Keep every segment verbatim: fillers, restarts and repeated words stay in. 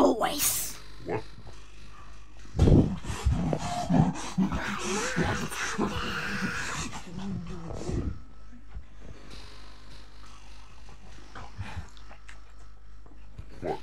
choice. What? What?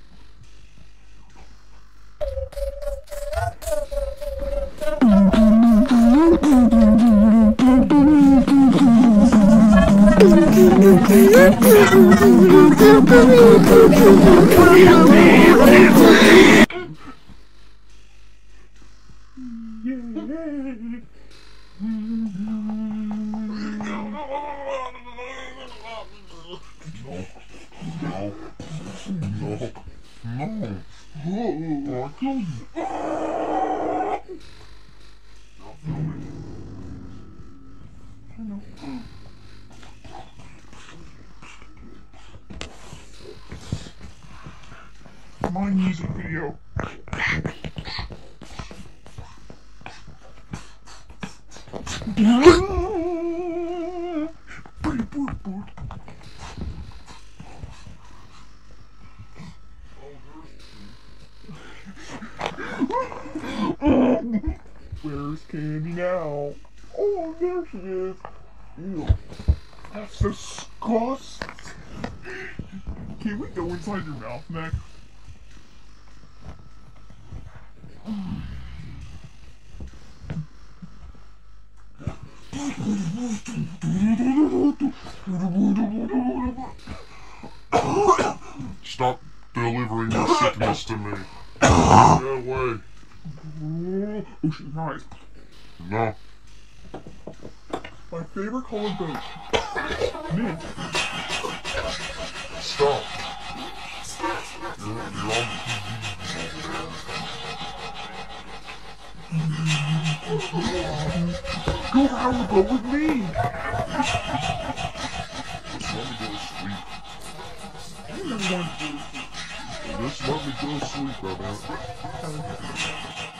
My music video. Where's Candy now? Oh, there she is. Ew. That's disgusting. Can we go inside your mouth next? Stop delivering your sickness to me. Get away. Oh, she's nice. No. My favorite colored boat. Mint. Stop. You're, you're on. Go out, go with me. Just let me go to sleep. I don't want to go to sleep. Just let me go to sleep, brother.